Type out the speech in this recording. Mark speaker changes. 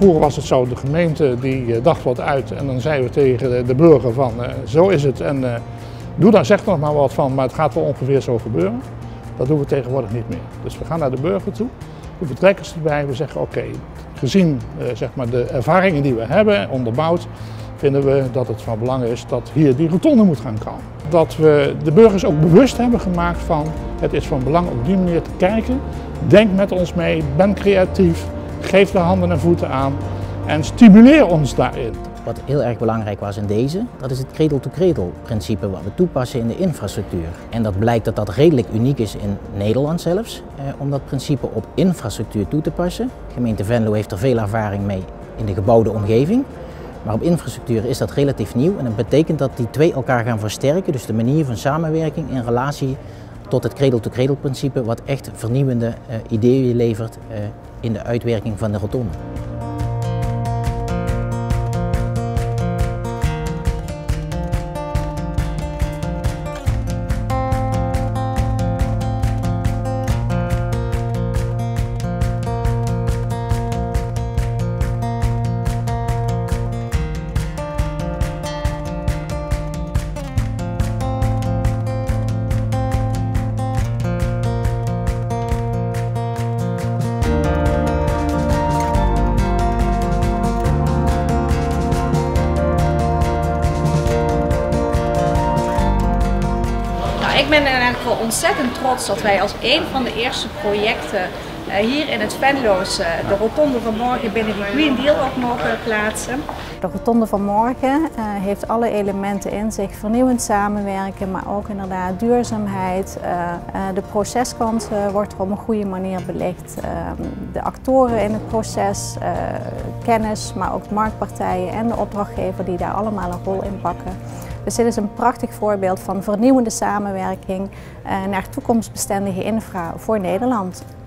Speaker 1: Vroeger was het zo, de gemeente die dacht wat uit en dan zeiden we tegen de burger van zo is het en doe daar zeg nog maar wat van, maar het gaat wel ongeveer zo gebeuren. Dat doen we tegenwoordig niet meer. Dus we gaan naar de burger toe, we betrekken ze erbij, we zeggen oké, gezien zeg maar de ervaringen die we hebben onderbouwd, vinden we dat het van belang is dat hier die rotonde moet gaan komen. Dat we de burgers ook bewust hebben gemaakt van het is van belang op die manier te kijken. Denk met ons mee, ben creatief, geef de handen en voeten aan en stimuleer ons daarin.
Speaker 2: Wat heel erg belangrijk was in deze, dat is het cradle-to-cradle principe wat we toepassen in de infrastructuur. En dat blijkt dat dat redelijk uniek is in Nederland zelfs, om dat principe op infrastructuur toe te passen. De gemeente Venlo heeft er veel ervaring mee in de gebouwde omgeving. Maar op infrastructuur is dat relatief nieuw en dat betekent dat die twee elkaar gaan versterken. Dus de manier van samenwerking in relatie tot het cradle-to-cradle principe wat echt vernieuwende ideeën levert in de uitwerking van de rotonde.
Speaker 3: Ik ben in ieder geval ontzettend trots dat wij als een van de eerste projecten hier in het Venlo's de Rotonde van Morgen binnen die Green Deal ook mogen plaatsen.
Speaker 4: De Rotonde van Morgen heeft alle elementen in zich, vernieuwend samenwerken, maar ook inderdaad duurzaamheid. De proceskant wordt er op een goede manier belicht. De actoren in het proces, kennis, maar ook marktpartijen en de opdrachtgever die daar allemaal een rol in pakken. Dus dit is een prachtig voorbeeld van vernieuwende samenwerking naar toekomstbestendige infra voor Nederland.